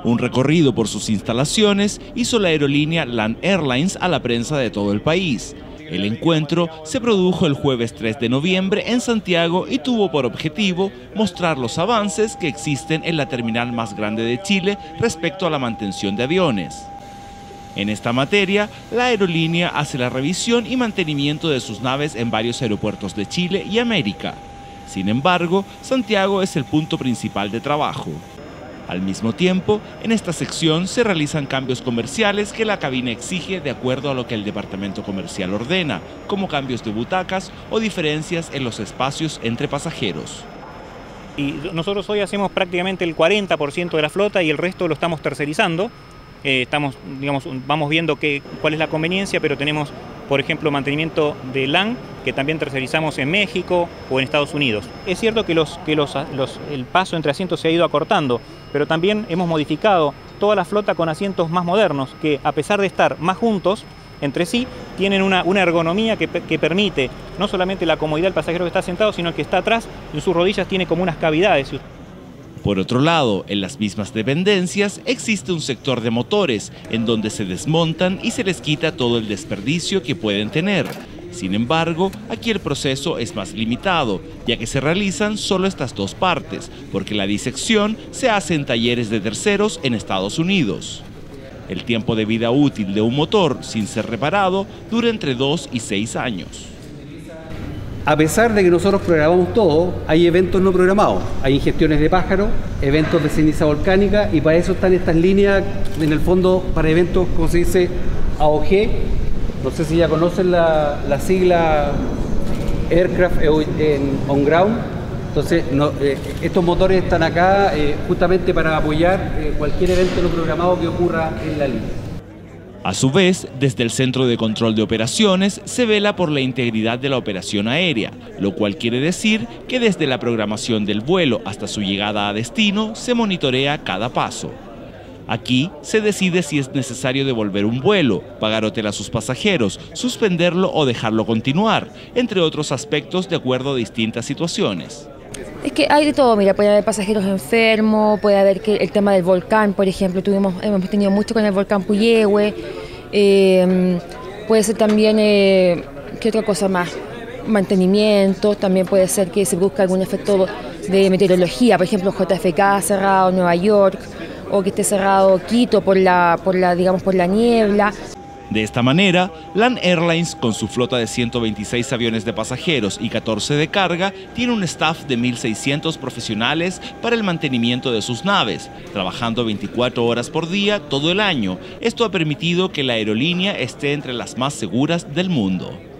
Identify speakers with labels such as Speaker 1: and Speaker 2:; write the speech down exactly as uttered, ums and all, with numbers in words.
Speaker 1: Un recorrido por sus instalaciones hizo la aerolínea LAN Airlines a la prensa de todo el país. El encuentro se produjo el jueves tres de noviembre en Santiago y tuvo por objetivo mostrar los avances que existen en la terminal más grande de Chile respecto a la mantención de aviones. En esta materia, la aerolínea hace la revisión y mantenimiento de sus naves en varios aeropuertos de Chile y América. Sin embargo, Santiago es el punto principal de trabajo. Al mismo tiempo, en esta sección se realizan cambios comerciales que la cabina exige de acuerdo a lo que el departamento comercial ordena, como cambios de butacas o diferencias en los espacios entre pasajeros.
Speaker 2: Y nosotros hoy hacemos prácticamente el cuarenta por ciento de la flota y el resto lo estamos tercerizando. Eh, estamos, digamos, vamos viendo qué, cuál es la conveniencia, pero tenemos, por ejemplo, mantenimiento de LAN, que también tercerizamos en México o en Estados Unidos. Es cierto que, los, que los, los, el paso entre asientos se ha ido acortando, pero también hemos modificado toda la flota con asientos más modernos, que a pesar de estar más juntos entre sí, tienen una, una ergonomía que, que permite no solamente la comodidad del pasajero que está sentado, sino el que está atrás, en sus rodillas tiene como unas cavidades.
Speaker 1: Por otro lado, en las mismas dependencias existe un sector de motores, en donde se desmontan y se les quita todo el desperdicio que pueden tener. Sin embargo, aquí el proceso es más limitado, ya que se realizan solo estas dos partes, porque la disección se hace en talleres de terceros en Estados Unidos. El tiempo de vida útil de un motor, sin ser reparado, dura entre dos y seis años.
Speaker 3: A pesar de que nosotros programamos todo, hay eventos no programados. Hay ingestiones de pájaros, eventos de ceniza volcánica, y para eso están estas líneas, en el fondo, para eventos, como se dice, A O G. No sé si ya conocen la, la sigla Aircraft on Ground. Entonces, no, eh, estos motores están acá eh, justamente para apoyar eh, cualquier evento no programado que ocurra en la línea.
Speaker 1: A su vez, desde el Centro de Control de Operaciones se vela por la integridad de la operación aérea, lo cual quiere decir que desde la programación del vuelo hasta su llegada a destino se monitorea cada paso. Aquí se decide si es necesario devolver un vuelo, pagar hotel a sus pasajeros, suspenderlo o dejarlo continuar, entre otros aspectos de acuerdo a distintas situaciones.
Speaker 4: Es que hay de todo, mira, puede haber pasajeros enfermos, puede haber que el tema del volcán, por ejemplo, tuvimos, hemos tenido mucho con el volcán Puyehue, eh, puede ser también, eh, ¿qué otra cosa más? Mantenimiento, también puede ser que se busque algún efecto de meteorología, por ejemplo, J F K cerrado, Nueva York, o que esté cerrado Quito por la, por la, digamos, por la niebla.
Speaker 1: De esta manera, LAN Airlines, con su flota de ciento veintiséis aviones de pasajeros y catorce de carga, tiene un staff de mil seiscientos profesionales para el mantenimiento de sus naves, trabajando veinticuatro horas por día todo el año. Esto ha permitido que la aerolínea esté entre las más seguras del mundo.